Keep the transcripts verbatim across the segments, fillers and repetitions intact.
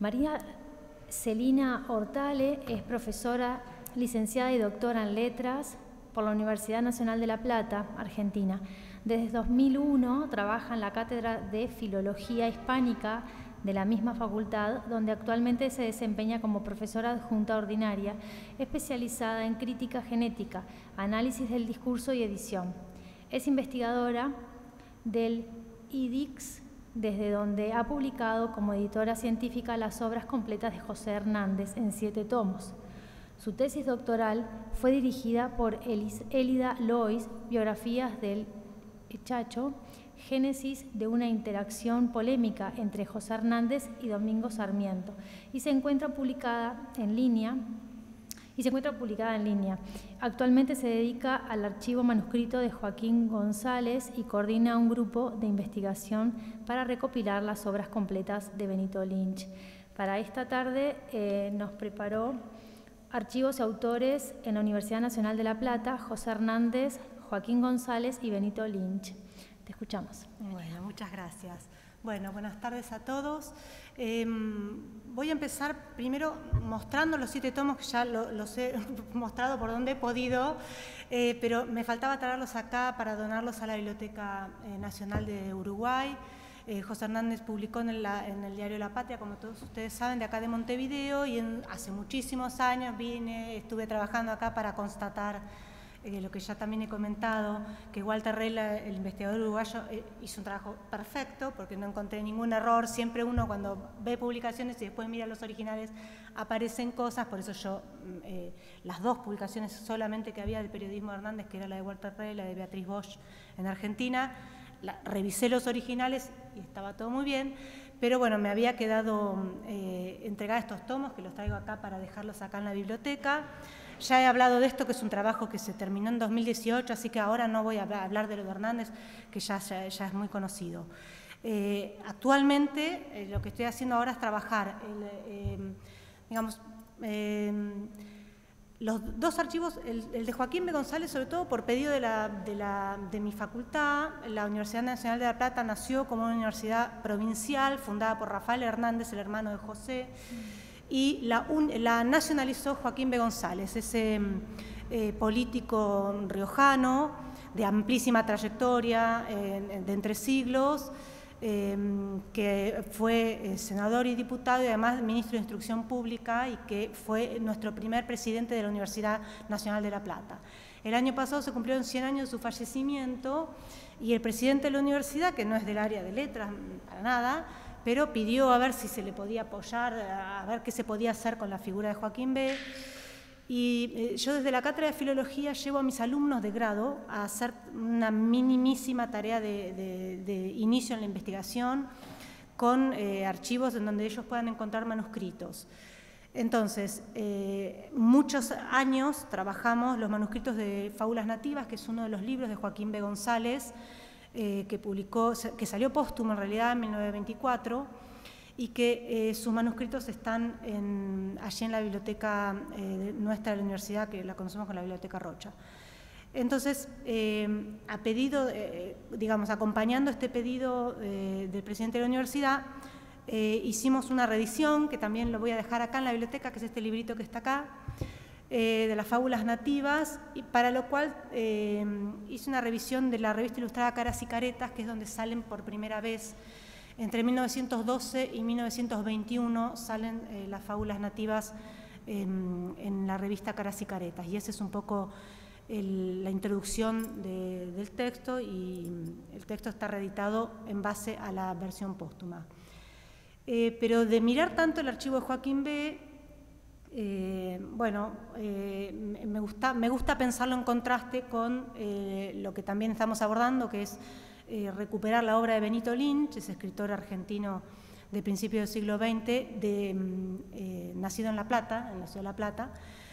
María Celina Hortale es profesora, licenciada y doctora en Letras por la Universidad Nacional de La Plata, Argentina. Desde dos mil uno trabaja en la Cátedra de Filología Hispánica de la misma facultad, donde actualmente se desempeña como profesora adjunta ordinaria, especializada en crítica genética, análisis del discurso y edición. Es investigadora del I D I X, desde donde ha publicado como editora científica las obras completas de José Hernández en siete tomos. Su tesis doctoral fue dirigida por Elida Lois, Biografías del Chacho, génesis de una interacción polémica entre José Hernández y Domingo Sarmiento, y se encuentra publicada en línea y se encuentra publicada en línea. Actualmente se dedica al archivo manuscrito de Joaquín González y coordina un grupo de investigación para recopilar las obras completas de Benito Lynch. Para esta tarde eh, nos preparó archivos y autores en la Universidad Nacional de La Plata, José Hernández, Joaquín González y Benito Lynch. Te escuchamos. Bueno, muchas gracias. Bueno, buenas tardes a todos. Eh, voy a empezar primero mostrando los siete tomos, que ya lo, los he mostrado por donde he podido, eh, pero me faltaba traerlos acá para donarlos a la Biblioteca eh, Nacional de Uruguay. Eh, José Hernández publicó en el, en el diario La Patria, como todos ustedes saben, de acá de Montevideo, y en, hace muchísimos años vine, estuve trabajando acá para constatar Eh, lo que ya también he comentado, que Walter Reyla, el investigador uruguayo, eh, hizo un trabajo perfecto porque no encontré ningún error. Siempre uno cuando ve publicaciones y después mira los originales aparecen cosas, por eso yo eh, las dos publicaciones solamente que había del periodismo de Hernández, que era la de Walter Reyla, la de Beatriz Bosch en Argentina, la, revisé los originales y estaba todo muy bien, pero bueno, me había quedado eh, entregada estos tomos, que los traigo acá para dejarlos acá en la biblioteca. Ya he hablado de esto, que es un trabajo que se terminó en dos mil dieciocho, así que ahora no voy a hablar de lo de Hernández, que ya, ya, ya es muy conocido. Eh, actualmente, eh, lo que estoy haciendo ahora es trabajar, el, eh, digamos, eh, los dos archivos, el, el de Joaquín B. González, sobre todo por pedido de, la, de, la, de mi facultad. La Universidad Nacional de La Plata nació como una universidad provincial, fundada por Rafael Hernández, el hermano de José, y la, un, la nacionalizó Joaquín B. González, ese eh, político riojano de amplísima trayectoria, eh, de entre siglos, eh, que fue eh, senador y diputado y además ministro de Instrucción Pública, y que fue nuestro primer presidente de la Universidad Nacional de La Plata. El año pasado se cumplieron cien años de su fallecimiento, y el presidente de la universidad, que no es del área de letras para nada, pero pidió a ver si se le podía apoyar, a ver qué se podía hacer con la figura de Joaquín B. Y eh, yo desde la Cátedra de Filología llevo a mis alumnos de grado a hacer una minimísima tarea de, de, de inicio en la investigación con eh, archivos en donde ellos puedan encontrar manuscritos. Entonces, eh, muchos años trabajamos los manuscritos de Fábulas Nativas, que es uno de los libros de Joaquín B. González, Eh, que publicó, que salió póstumo en realidad en mil novecientos veinticuatro, y que eh, sus manuscritos están en, allí en la biblioteca eh, nuestra de la universidad, que la conocemos como la Biblioteca Rocha. Entonces, eh, a pedido, eh, digamos, acompañando este pedido eh, del presidente de la universidad, eh, hicimos una reedición, que también lo voy a dejar acá en la biblioteca, que es este librito que está acá, Eh, de las Fábulas Nativas, y para lo cual eh, hice una revisión de la revista ilustrada Caras y Caretas, que es donde salen por primera vez, entre mil novecientos doce y mil novecientos veintiuno, salen eh, las Fábulas Nativas eh, en la revista Caras y Caretas, y esa es un poco el, la introducción de, del texto, y el texto está reeditado en base a la versión póstuma. Eh, pero de mirar tanto el archivo de Joaquín B., Eh, bueno, eh, me, gusta, me gusta pensarlo en contraste con eh, lo que también estamos abordando, que es eh, recuperar la obra de Benito Lynch, ese escritor argentino de principios del siglo veinte, de, eh, nacido en La Plata, en la ciudad de La Plata,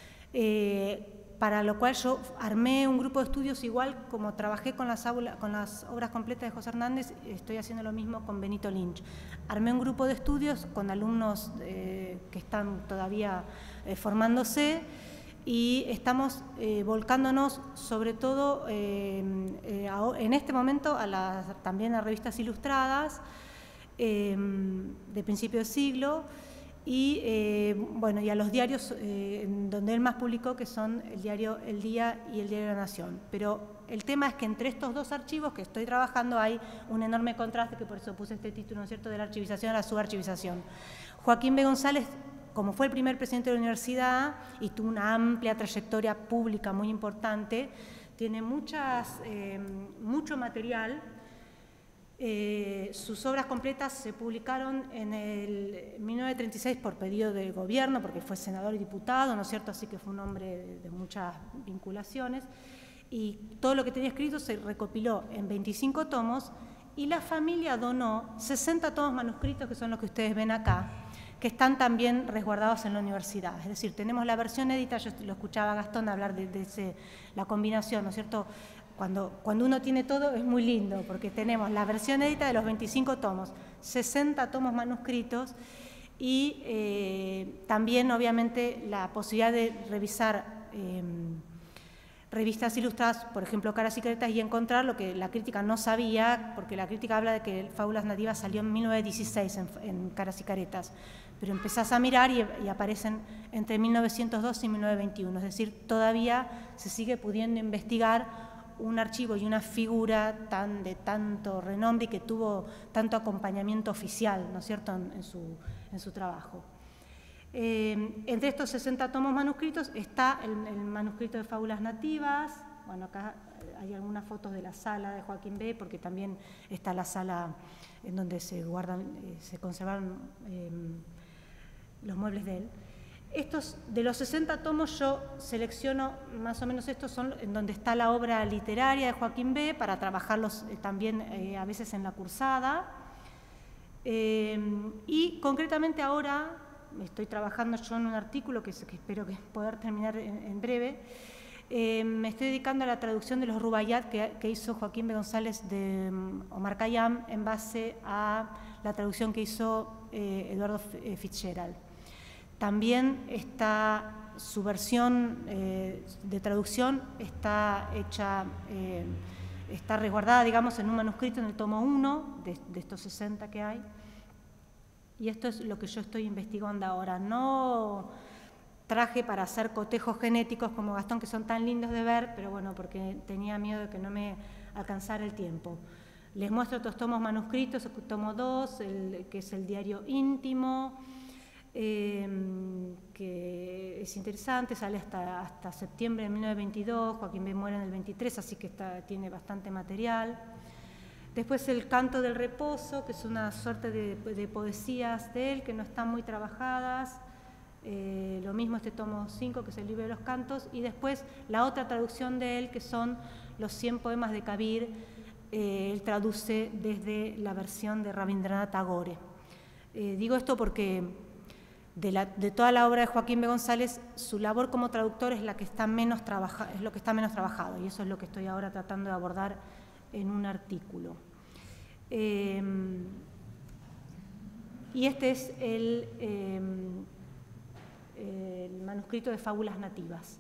eh, para lo cual yo armé un grupo de estudios, igual como trabajé con las, aula, con las obras completas de José Hernández, estoy haciendo lo mismo con Benito Lynch. Armé un grupo de estudios con alumnos eh, que están todavía eh, formándose, y estamos eh, volcándonos sobre todo eh, eh, en este momento a las, también a revistas ilustradas eh, de principio de siglo, y, eh, bueno, y a los diarios eh, donde él más publicó, que son el diario El Día y el diario La Nación. Pero el tema es que entre estos dos archivos que estoy trabajando hay un enorme contraste, que por eso puse este título, ¿no es cierto?, de la archivización a la subarchivización. Joaquín B. González, como fue el primer presidente de la universidad y tuvo una amplia trayectoria pública muy importante, tiene muchas, eh, mucho material. Eh, sus obras completas se publicaron en el mil novecientos treinta y seis por pedido del gobierno, porque fue senador y diputado, ¿no es cierto?, así que fue un hombre de, de muchas vinculaciones, y todo lo que tenía escrito se recopiló en veinticinco tomos, y la familia donó sesenta tomos manuscritos, que son los que ustedes ven acá, que están también resguardados en la universidad. Es decir, tenemos la versión editada, yo lo escuchaba a Gastón hablar de, de ese, la combinación, ¿no es cierto?, Cuando, cuando uno tiene todo es muy lindo, porque tenemos la versión editada de los veinticinco tomos, sesenta tomos manuscritos y eh, también, obviamente, la posibilidad de revisar eh, revistas ilustradas, por ejemplo, Caras y Caretas, y encontrar lo que la crítica no sabía, porque la crítica habla de que Fábulas Nativas salió en mil novecientos dieciséis en, en Caras y Caretas, pero empezás a mirar y, y aparecen entre mil novecientos dos y mil novecientos veintiuno, es decir, todavía se sigue pudiendo investigar un archivo y una figura tan, de tanto renombre y que tuvo tanto acompañamiento oficial, ¿no es cierto?, en, en, su, en su trabajo. Eh, entre estos sesenta tomos manuscritos está el, el manuscrito de Fábulas Nativas. Bueno, acá hay algunas fotos de la sala de Joaquín B., porque también está la sala en donde se guardan, eh, se conservan eh, los muebles de él. Estos, de los sesenta tomos, yo selecciono más o menos estos, son en donde está la obra literaria de Joaquín B., para trabajarlos eh, también eh, a veces en la cursada. Eh, y concretamente ahora estoy trabajando yo en un artículo que, que espero que poder terminar en, en breve. Eh, me estoy dedicando a la traducción de los Rubaiyat que, que hizo Joaquín B. González de um, Omar Khayyam en base a la traducción que hizo eh, Eduardo Fitzgerald. También está su versión eh, de traducción, está hecha, eh, está resguardada, digamos, en un manuscrito en el tomo uno de, de estos sesenta que hay. Y esto es lo que yo estoy investigando ahora. No traje para hacer cotejos genéticos como Gastón, que son tan lindos de ver, pero bueno, porque tenía miedo de que no me alcanzara el tiempo. Les muestro otros tomos manuscritos, el tomo dos, el, que es el diario íntimo, Eh, que es interesante, sale hasta, hasta septiembre de mil novecientos veintidós, Joaquín B. muere en el veintitrés, así que está, tiene bastante material. Después el Canto del Reposo, que es una suerte de, de poesías de él, que no están muy trabajadas. Eh, lo mismo este tomo cinco, que es el libro de los cantos. Y después la otra traducción de él, que son los cien poemas de Kabir. Eh, él traduce desde la versión de Rabindranath Tagore. Eh, digo esto porque De, la, de toda la obra de Joaquín B. González, su labor como traductor es, la que está menos trabaja, es lo que está menos trabajado, y eso es lo que estoy ahora tratando de abordar en un artículo. Eh, y este es el, eh, el manuscrito de Fábulas Nativas.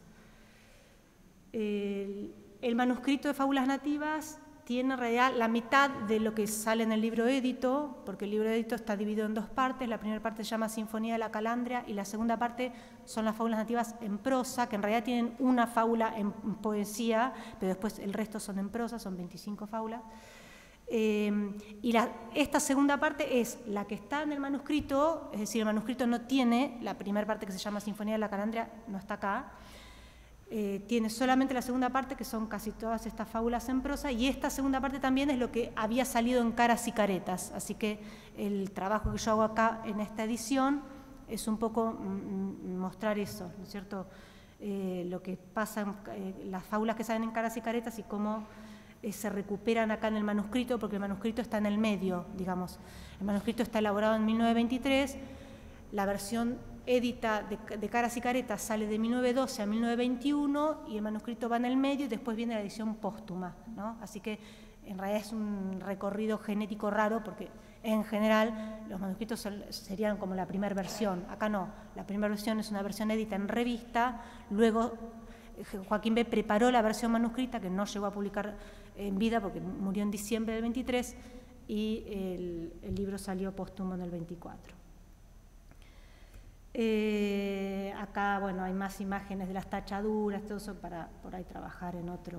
El, el manuscrito de Fábulas Nativas tiene en realidad la mitad de lo que sale en el libro édito, porque el libro édito está dividido en dos partes. La primera parte se llama Sinfonía de la Calandria y la segunda parte son las fábulas nativas en prosa, que en realidad tienen una fábula en poesía, pero después el resto son en prosa, son veinticinco fábulas. Eh, y la, esta segunda parte es la que está en el manuscrito, es decir, el manuscrito no tiene, la primera parte que se llama Sinfonía de la Calandria no está acá. Eh, tiene solamente la segunda parte, que son casi todas estas fábulas en prosa, y esta segunda parte también es lo que había salido en Caras y Caretas, así que el trabajo que yo hago acá en esta edición es un poco mm, mostrar eso, ¿no es cierto?, eh, lo que pasa en eh, las fábulas que salen en Caras y Caretas y cómo eh, se recuperan acá en el manuscrito, porque el manuscrito está en el medio, digamos. El manuscrito está elaborado en mil novecientos veintitrés, la versión édita de, de Caras y Caretas sale de mil novecientos doce a mil novecientos veintiuno y el manuscrito va en el medio y después viene la edición póstuma, ¿no? Así que en realidad es un recorrido genético raro porque en general los manuscritos son, serían como la primera versión. Acá no, la primera versión es una versión édita en revista, luego Joaquín B. preparó la versión manuscrita que no llegó a publicar en vida porque murió en diciembre del veintitrés y el, el libro salió póstumo en el veinticuatro. Eh, acá, bueno, hay más imágenes de las tachaduras, todo eso para por ahí trabajar en, otro,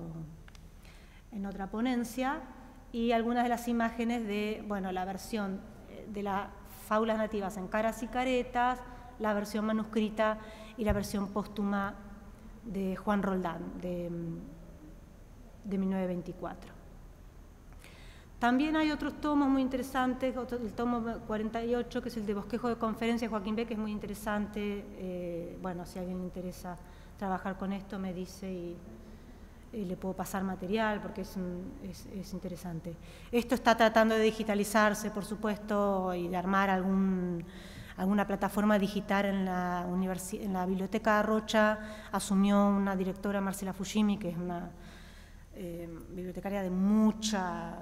en otra ponencia, y algunas de las imágenes de, bueno, la versión de las fábulas nativas en Caras y Caretas, la versión manuscrita y la versión póstuma de Juan Roldán, de, de mil novecientos veinticuatro. También hay otros tomos muy interesantes, otro, el tomo cuarenta y ocho, que es el de Bosquejo de Conferencias, Joaquín B., que es muy interesante. Eh, bueno, si a alguien le interesa trabajar con esto, me dice y, y le puedo pasar material, porque es, un, es, es interesante. Esto está tratando de digitalizarse, por supuesto, y de armar algún, alguna plataforma digital en la, en la Biblioteca Rocha. Asumió una directora, Marcela Fujimi, que es una eh, bibliotecaria de mucha...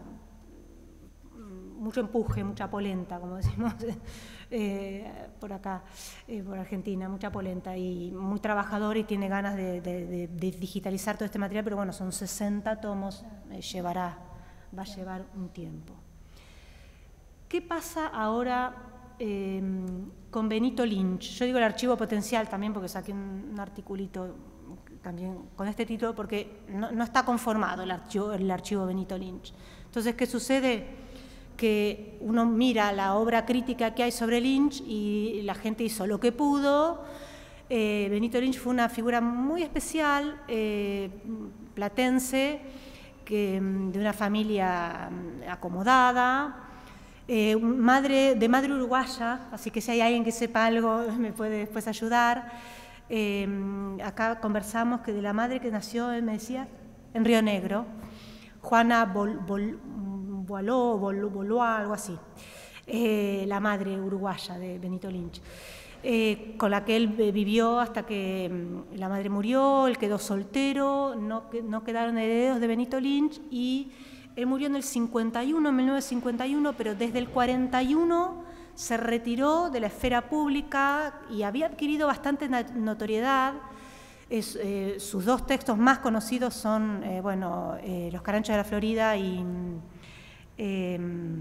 mucho empuje, mucha polenta, como decimos eh, por acá, eh, por Argentina, mucha polenta, y muy trabajador, y tiene ganas de, de, de, de digitalizar todo este material, pero bueno, son sesenta tomos, eh, llevará, va a llevar un tiempo. ¿Qué pasa ahora eh, con Benito Lynch? Yo digo el archivo potencial también, porque saqué un, un articulito también con este título, porque no, no está conformado el archivo, el archivo Benito Lynch. Entonces, ¿qué sucede? Que uno mira la obra crítica que hay sobre Lynch y la gente hizo lo que pudo. Eh, Benito Lynch fue una figura muy especial, eh, platense, que, de una familia acomodada, eh, madre, de madre uruguaya, así que si hay alguien que sepa algo me puede después ayudar. Eh, acá conversamos que de la madre que nació, él me decía, en Río Negro, Juana Bol, Bol, Boaló, Bol, Boloá, algo así, eh, la madre uruguaya de Benito Lynch, eh, con la que él vivió hasta que mm, la madre murió, él quedó soltero, no, no quedaron herederos de Benito Lynch, y él murió en el cincuenta y uno, en mil novecientos cincuenta y uno, pero desde el cuarenta y uno se retiró de la esfera pública y había adquirido bastante notoriedad. Es, eh, sus dos textos más conocidos son, eh, bueno, eh, Los Caranchos de la Florida y, eh,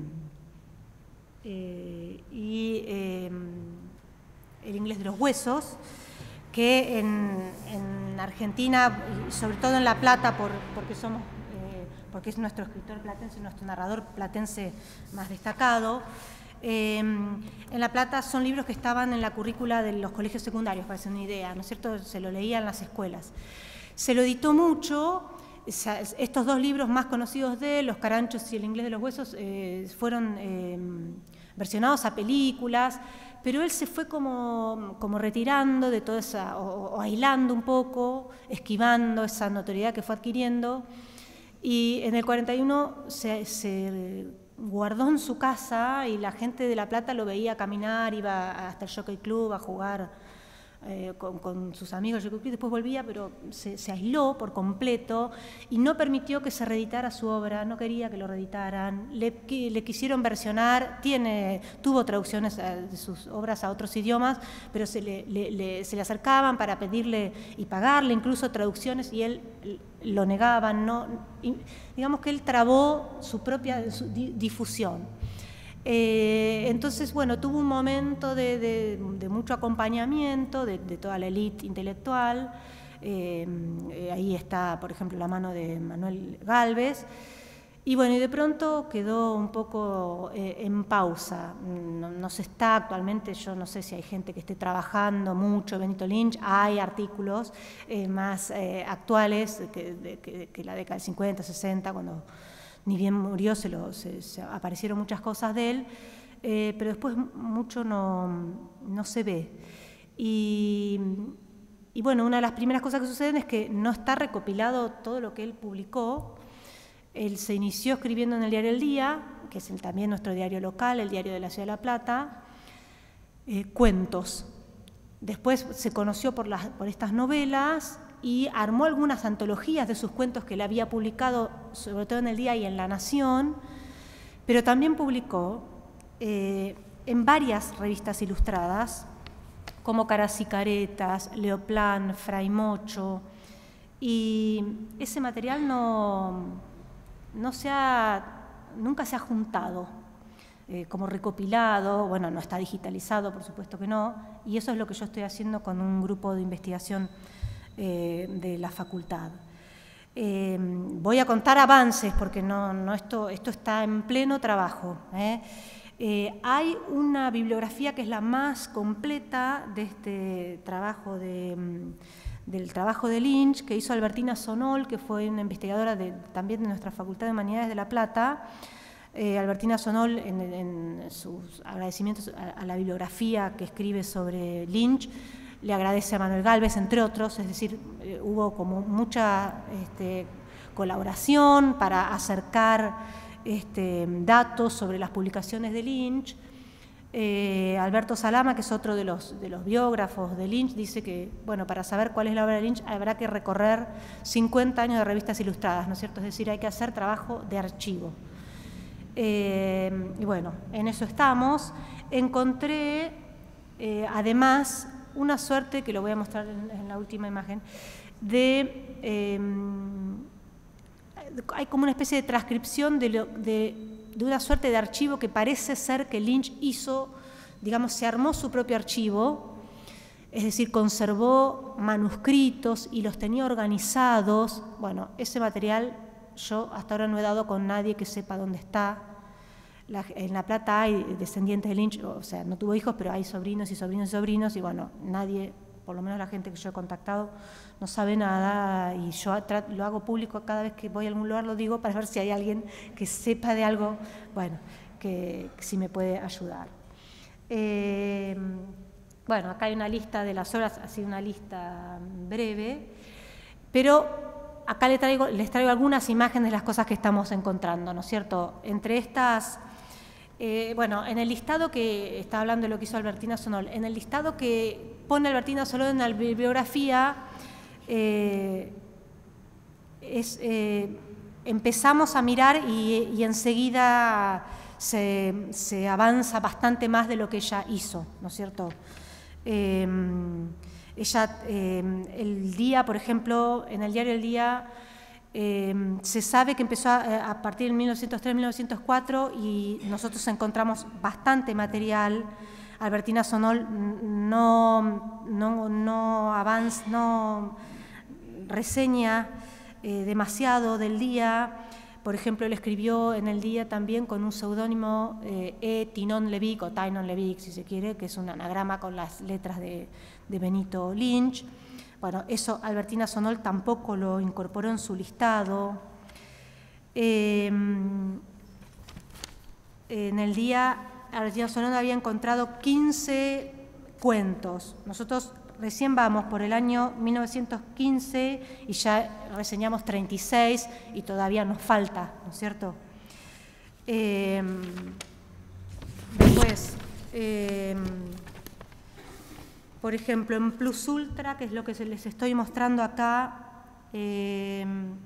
eh, y eh, El Inglés de los Huesos, que en, en Argentina, y sobre todo en La Plata, por, porque, somos, eh, porque es nuestro escritor platense, nuestro narrador platense más destacado, Eh, en La Plata son libros que estaban en la currícula de los colegios secundarios, para hacer una idea, ¿no es cierto? Se lo leía en las escuelas. Se lo editó mucho, estos dos libros más conocidos de él, Los Caranchos y El Inglés de los Huesos, eh, fueron eh, versionados a películas, pero él se fue como, como retirando de toda esa, o, o aislando un poco, esquivando esa notoriedad que fue adquiriendo, y en el cuarenta y uno se... se guardó en su casa y la gente de La Plata lo veía caminar, iba hasta el Jockey Club a jugar eh, con, con sus amigos, después volvía, pero se, se aisló por completo y no permitió que se reeditara su obra, no quería que lo reeditaran, le, le quisieron versionar, tiene, tuvo traducciones de sus obras a otros idiomas, pero se le, le, le, se le acercaban para pedirle y pagarle incluso traducciones y él lo negaban, no, y, digamos que él trabó su propia su di, difusión. Eh, entonces, bueno, tuvo un momento de, de, de mucho acompañamiento de, de toda la élite intelectual, eh, eh, ahí está, por ejemplo, la mano de Manuel Gálvez, y bueno, y de pronto quedó un poco eh, en pausa, no, no se está actualmente, yo no sé si hay gente que esté trabajando mucho Benito Lynch, hay artículos eh, más eh, actuales que, de, que, que la década del cincuenta, sesenta, cuando ni bien murió se, lo, se, se aparecieron muchas cosas de él, eh, pero después mucho no, no se ve. Y, y bueno, una de las primeras cosas que suceden es que no está recopilado todo lo que él publicó. Él se inició escribiendo en el diario El Día, que es el, también nuestro diario local, el diario de la Ciudad de La Plata, eh, cuentos. Después se conoció por, las, por estas novelas y armó algunas antologías de sus cuentos que él había publicado, sobre todo en El Día y en La Nación, pero también publicó eh, en varias revistas ilustradas, como Caras y Caretas, Leoplan, Fray Mocho, y ese material no... No se ha, nunca se ha juntado. eh, como recopilado, bueno, no está digitalizado, por supuesto que no, y eso es lo que yo estoy haciendo con un grupo de investigación eh, de la facultad. Eh, voy a contar avances porque no, no esto, esto está en pleno trabajo. ¿eh? Eh, hay una bibliografía que es la más completa de este trabajo de, del trabajo de Lynch, que hizo Albertina Sonol, que fue una investigadora de, también de nuestra Facultad de Humanidades de La Plata. Eh, Albertina Sonol, en, en sus agradecimientos a, a la bibliografía que escribe sobre Lynch, le agradece a Manuel Gálvez, entre otros, es decir, eh, hubo como mucha este, colaboración para acercar Este, datos sobre las publicaciones de Lynch. Eh, Alberto Salama, que es otro de los, de los biógrafos de Lynch, dice que, bueno, para saber cuál es la obra de Lynch habrá que recorrer cincuenta años de revistas ilustradas, ¿no es cierto? Es decir, hay que hacer trabajo de archivo. Eh, y bueno, en eso estamos. Encontré, eh, además, una suerte, que lo voy a mostrar en, en la última imagen, de... Eh, hay como una especie de transcripción de, lo, de, de una suerte de archivo que parece ser que Lynch hizo, digamos, se armó su propio archivo, es decir, conservó manuscritos y los tenía organizados. Bueno, ese material yo hasta ahora no he dado con nadie que sepa dónde está. La, en La Plata hay descendientes de Lynch, o sea, no tuvo hijos, pero hay sobrinos y sobrinos y sobrinos, y bueno, nadie, por lo menos la gente que yo he contactado, no sabe nada, y yo lo hago público cada vez que voy a algún lugar, lo digo para ver si hay alguien que sepa de algo, bueno, que, que sí me puede ayudar. Eh, bueno, acá hay una lista de las obras, así una lista breve, pero acá les traigo, les traigo algunas imágenes de las cosas que estamos encontrando, ¿no es cierto? Entre estas, eh, bueno, en el listado que está hablando de lo que hizo Albertina Sonol, en el listado que pone Albertina Sonol en la bibliografía, Eh, es, eh, empezamos a mirar y, y enseguida se, se avanza bastante más de lo que ella hizo, ¿no es cierto? Eh, ella, eh, el día, por ejemplo, en el diario El Día, eh, se sabe que empezó a, a partir de mil novecientos tres, mil novecientos cuatro, y nosotros encontramos bastante material. Albertina Sonol no, no, no avanza, no reseña eh, demasiado del Día. Por ejemplo, él escribió en el Día también con un seudónimo eh, E. Tinon Levic, o Tynon Levic, si se quiere, que es un anagrama con las letras de, de Benito Lynch. Bueno, eso Albertina Sonol tampoco lo incorporó en su listado. Eh, en el Día, Albertina Sonol había encontrado quince cuentos. Nosotros recién vamos por el año mil novecientos quince y ya reseñamos treinta y seis y todavía nos falta, ¿no es cierto? Eh, después, eh, por ejemplo, en Plus Ultra, que es lo que les estoy mostrando acá, eh,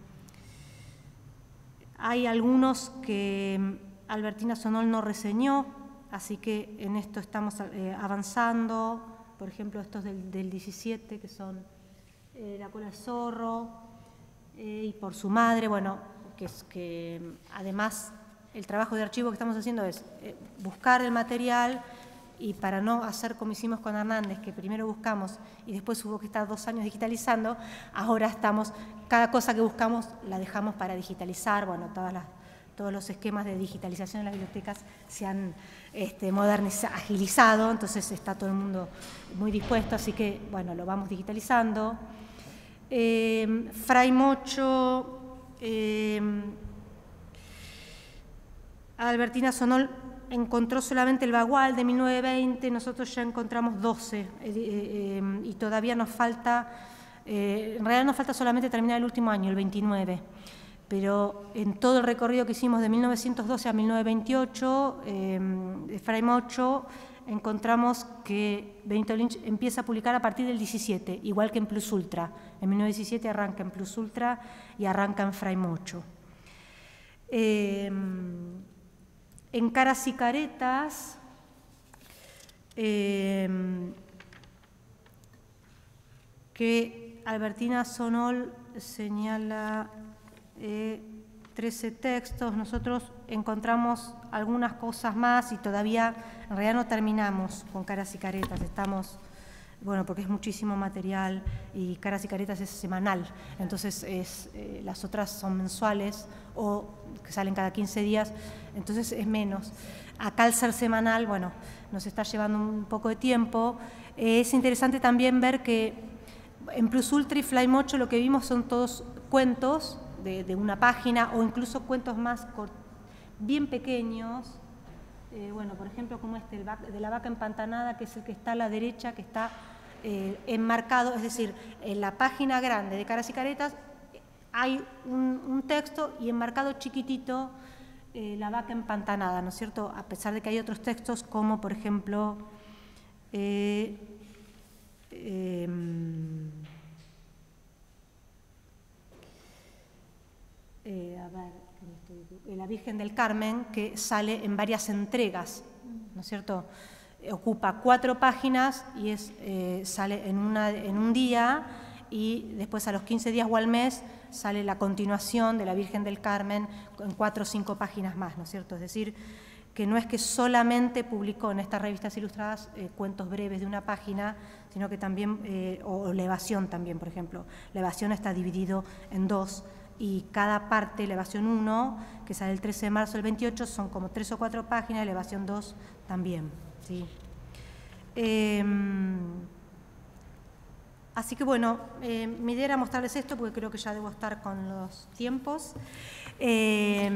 hay algunos que Albertina Sonol no reseñó, así que en esto estamos eh, avanzando. Por ejemplo, estos del, del diecisiete, que son eh, La cola del zorro, eh, y Por su madre, bueno, que, es, que además el trabajo de archivo que estamos haciendo es eh, buscar el material, y para no hacer como hicimos con Hernández, que primero buscamos y después hubo que estar dos años digitalizando, ahora estamos, cada cosa que buscamos la dejamos para digitalizar. Bueno, todas las, todos los esquemas de digitalización en las bibliotecas se han este, modernizado, agilizado, entonces está todo el mundo muy dispuesto, así que, bueno, lo vamos digitalizando. Eh, Fray Mocho, eh, Albertina Sonol encontró solamente el Bagual de mil novecientos veinte, nosotros ya encontramos doce, eh, eh, y todavía nos falta, eh, en realidad nos falta solamente terminar el último año, el veintinueve. Pero en todo el recorrido que hicimos de mil novecientos doce a mil novecientos veintiocho, eh, de Fray Mocho, encontramos que Benito Lynch empieza a publicar a partir del diecisiete, igual que en Plus Ultra. En mil novecientos diecisiete arranca en Plus Ultra y arranca en Fray Mocho. Eh, en Caras y Caretas, eh, que Albertina Sonol señala... Eh, trece textos. Nosotros encontramos algunas cosas más y todavía en realidad no terminamos con Caras y Caretas. Estamos, bueno, porque es muchísimo material y Caras y Caretas es semanal, entonces es, eh, las otras son mensuales o que salen cada quince días, entonces es menos. Acá al ser semanal, bueno, nos está llevando un poco de tiempo. Eh, es interesante también ver que en Plus Ultra y Fly Mocho lo que vimos son todos cuentos de, de una página o incluso cuentos más bien pequeños. Eh, bueno, por ejemplo, como este, el de la vaca empantanada, que es el que está a la derecha, que está eh, enmarcado, es decir, en la página grande de Caras y Caretas hay un, un texto y enmarcado chiquitito eh, la vaca empantanada, ¿no es cierto? A pesar de que hay otros textos como, por ejemplo, eh, eh, Eh, a ver, la Virgen del Carmen, que sale en varias entregas, ¿no es cierto? Ocupa cuatro páginas y es, eh, sale en, una, en un día y después a los quince días o al mes sale la continuación de la Virgen del Carmen en cuatro o cinco páginas más, ¿no es cierto? Es decir, que no es que solamente publicó en estas revistas ilustradas eh, cuentos breves de una página, sino que también, eh, o, o la Evasión también, por ejemplo. La Evasión está dividido en dos, y cada parte, la Evasión uno, que sale el trece de marzo del veintiocho, son como tres o cuatro páginas, la Evasión dos también, ¿sí? Eh, así que bueno, eh, mi idea era mostrarles esto porque creo que ya debo estar con los tiempos. Eh,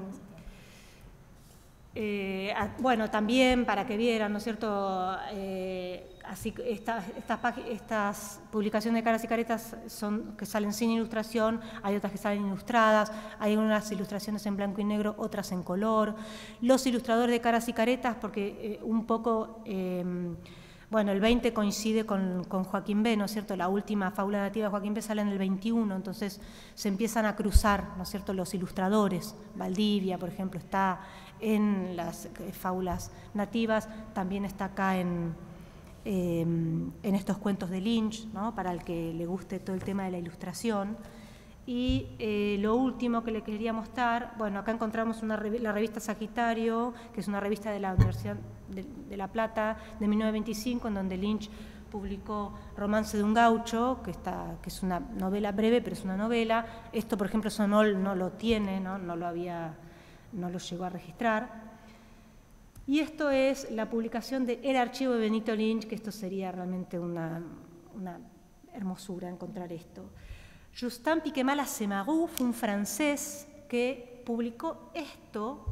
eh, bueno, también para que vieran, ¿no es cierto?, eh, así esta, estas, estas publicaciones de Caras y Caretas son que salen sin ilustración, hay otras que salen ilustradas, hay unas ilustraciones en blanco y negro, otras en color. Los ilustradores de Caras y Caretas, porque eh, un poco, eh, bueno, el veinte coincide con, con Joaquín B., ¿no es cierto? La última fábula nativa de Joaquín B. sale en el veintiuno, entonces se empiezan a cruzar, ¿no es cierto?, los ilustradores. Valdivia, por ejemplo, está en las eh, fábulas nativas, también está acá en... Eh, en estos cuentos de Lynch, ¿no?, para el que le guste todo el tema de la ilustración. Y eh, lo último que le quería mostrar, bueno, acá encontramos una rev la revista Sagitario, que es una revista de la Universidad de, de La Plata de mil novecientos veinticinco, en donde Lynch publicó Romance de un gaucho, que, está, que es una novela breve, pero es una novela. Esto, por ejemplo, Sonol no lo tiene, ¿no? No lo había, no lo llegó a registrar. Y esto es la publicación de El archivo de Benito Lynch, que esto sería realmente una, una hermosura encontrar esto. Justin Piquemal-Asemaru fue un francés que publicó esto,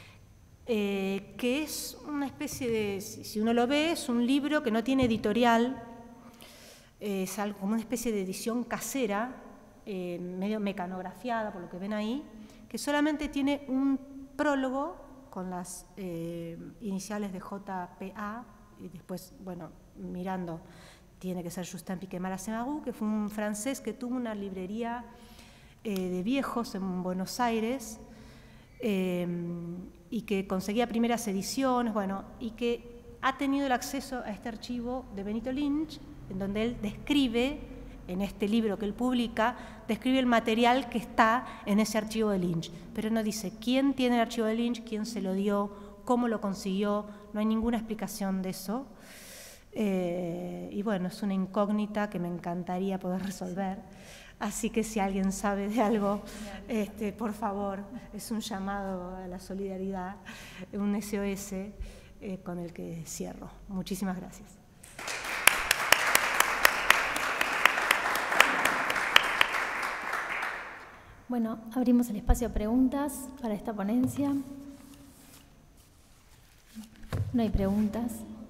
eh, que es una especie de, si uno lo ve, es un libro que no tiene editorial, eh, es algo como una especie de edición casera, eh, medio mecanografiada, por lo que ven ahí, que solamente tiene un prólogo con las eh, iniciales de J P A, y después, bueno, mirando, tiene que ser Justin Piquemal-Asemaru, que fue un francés que tuvo una librería eh, de viejos en Buenos Aires eh, y que conseguía primeras ediciones, bueno, y que ha tenido el acceso a este archivo de Benito Lynch, en donde él describe, en este libro que él publica, describe el material que está en ese archivo de Lynch, pero no dice quién tiene el archivo de Lynch, quién se lo dio, cómo lo consiguió, no hay ninguna explicación de eso. Eh, y bueno, es una incógnita que me encantaría poder resolver, así que si alguien sabe de algo, este, por favor, es un llamado a la solidaridad, un S O S eh, con el que cierro. Muchísimas gracias. Bueno, abrimos el espacio a preguntas para esta ponencia. No hay preguntas.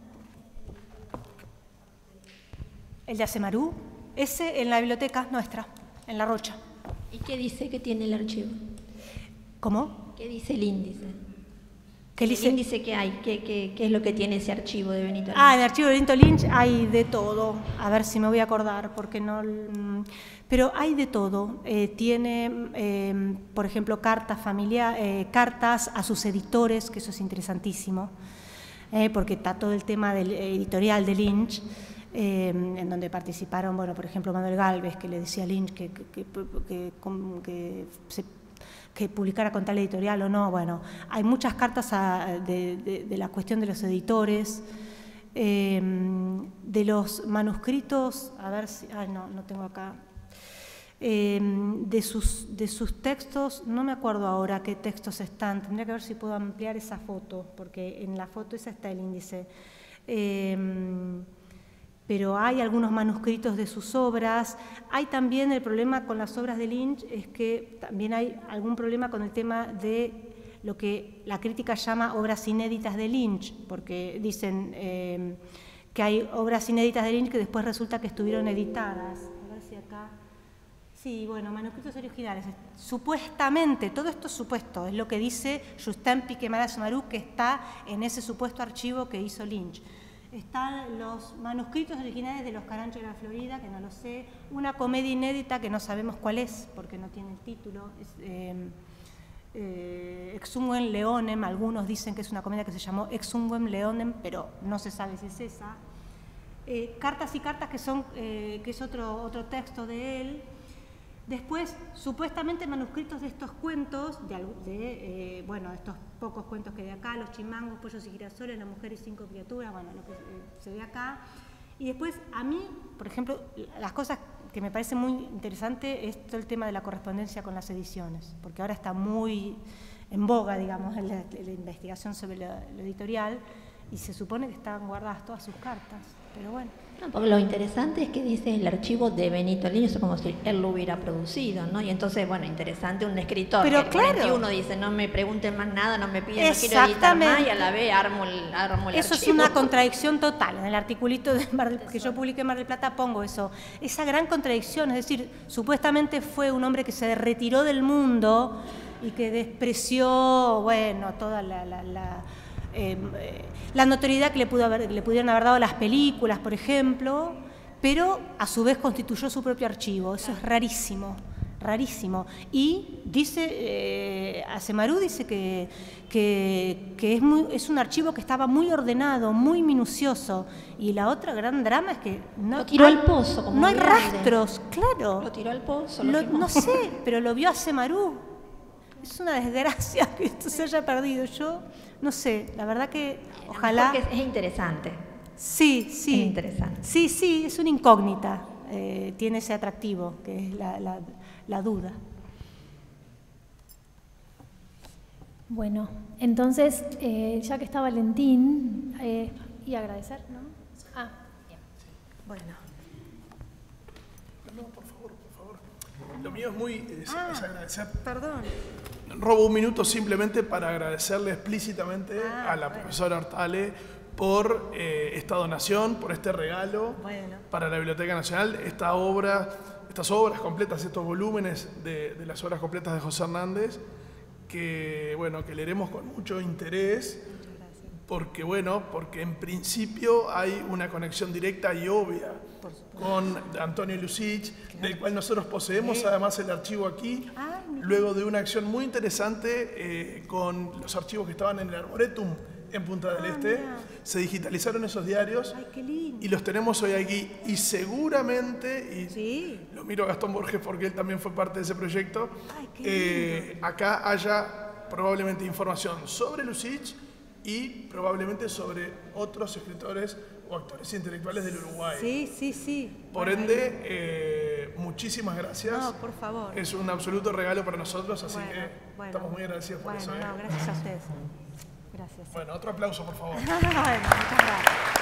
El de Asemaru, ese en la biblioteca nuestra, en La Rocha. ¿Y qué dice que tiene el archivo? ¿Cómo? ¿Qué dice el índice? ¿Qué el dice? índice que hay? ¿Qué, qué, ¿Qué es lo que tiene ese archivo de Benito Lynch? Ah, en el archivo de Benito Lynch hay de todo. A ver si me voy a acordar, porque no... Pero hay de todo. Eh, tiene, eh, por ejemplo, cartas, familia, eh, cartas a sus editores, que eso es interesantísimo, eh, porque está todo el tema del editorial de Lynch, Eh, en donde participaron, bueno, por ejemplo, Manuel Gálvez, que le decía a Lynch que, que, que, que, que se que publicara con tal editorial o no. Bueno, hay muchas cartas a, de, de, de la cuestión de los editores, eh, de los manuscritos, a ver si, ay no, no tengo acá, eh, de, sus, de sus textos, no me acuerdo ahora qué textos están, tendría que ver si puedo ampliar esa foto, porque en la foto esa está el índice. Eh, pero hay algunos manuscritos de sus obras. Hay también el problema con las obras de Lynch, es que también hay algún problema con el tema de lo que la crítica llama obras inéditas de Lynch, porque dicen eh, que hay obras inéditas de Lynch que después resulta que estuvieron editadas. A ver si acá... Sí, bueno, manuscritos originales. Supuestamente, todo esto es supuesto, es lo que dice Justin Piquet-Marasmaru, que está en ese supuesto archivo que hizo Lynch. Están los manuscritos originales de Los Caranchos de la Florida, que no lo sé, una comedia inédita que no sabemos cuál es, porque no tiene el título, es eh, eh, Exunguem Leonem, algunos dicen que es una comedia que se llamó Exunguem Leonem, pero no se sabe si es esa. Eh, Cartas y Cartas, que, son, eh, que es otro, otro texto de él. Después, supuestamente manuscritos de estos cuentos, de, de eh, bueno, estos pocos cuentos que hay acá, Los Chimangos, Pollos y Girasoles, La Mujer y Cinco Criaturas, bueno, lo que eh, se ve acá. Y después, a mí, por ejemplo, las cosas que me parece muy interesante es todo el tema de la correspondencia con las ediciones, porque ahora está muy en boga, digamos, en la, en la investigación sobre lo, lo editorial, y se supone que están guardadas todas sus cartas, pero bueno. No, porque lo interesante es que dice el archivo de Benito Lynch, es como si él lo hubiera producido, ¿no? Y entonces, bueno, interesante un escritor pero que claro, cuarenta y uno dice, no me pregunten más nada, no me piden, no quiero editar más, y a la vez armo el, armo el eso archivo. Es una contradicción total. En el articulito de Mar del, que yo publiqué en Mar del Plata pongo eso. Esa gran contradicción, es decir, supuestamente fue un hombre que se retiró del mundo y que despreció, bueno, toda la... la, la Eh, la notoriedad que le, pudo haber, que le pudieron haber dado las películas, por ejemplo, pero a su vez constituyó su propio archivo. Eso es rarísimo, rarísimo. Y dice, eh, Asemaru dice que, que, que es, muy, es un archivo que estaba muy ordenado, muy minucioso. Y la otra gran drama es que no, lo tiró hay, al pozo. Como no hay grande. rastros, claro. Lo tiró al pozo. Lo, Lo no sé, pero lo vio Asemaru. Es una desgracia que esto se haya perdido. Yo no sé, la verdad que ojalá... Porque es, es interesante. Sí, sí. Es interesante. Sí, sí, es una incógnita. Eh, tiene ese atractivo, que es la, la, la duda. Bueno, entonces, eh, ya que está Valentín, eh, y agradecer, ¿no? Ah, bien. Bueno. No, por favor, por favor. Lo mío es muy... Es, ah, es agradecer. Perdón. Robo un minuto simplemente para agradecerle explícitamente ah, a la bueno. profesora Hortale por eh, esta donación, por este regalo bueno. para la Biblioteca Nacional, esta obra, estas obras completas, estos volúmenes de, de las obras completas de José Hernández, que, bueno, que leeremos con mucho interés, porque, bueno, porque en principio hay una conexión directa y obvia con Antonio Lucich, claro. del cual nosotros poseemos sí. además el archivo aquí, ah, luego de una acción muy interesante eh, con los archivos que estaban en el Arboretum en Punta del ah, Este, mira. se digitalizaron esos diarios. Ay, qué lindo. Y los tenemos hoy aquí, y seguramente, y sí. lo miro a Gastón Borges porque él también fue parte de ese proyecto, Ay, qué eh, acá haya probablemente información sobre Lucich y probablemente sobre otros escritores o actores intelectuales del Uruguay. Sí, sí, sí. Por bueno, ende, eh, muchísimas gracias. No, por favor. Es un absoluto regalo para nosotros, así bueno, que bueno. estamos muy agradecidos por bueno, eso. No, ¿eh? gracias a ustedes. Gracias. Bueno, otro aplauso, por favor. Bueno, muchas gracias.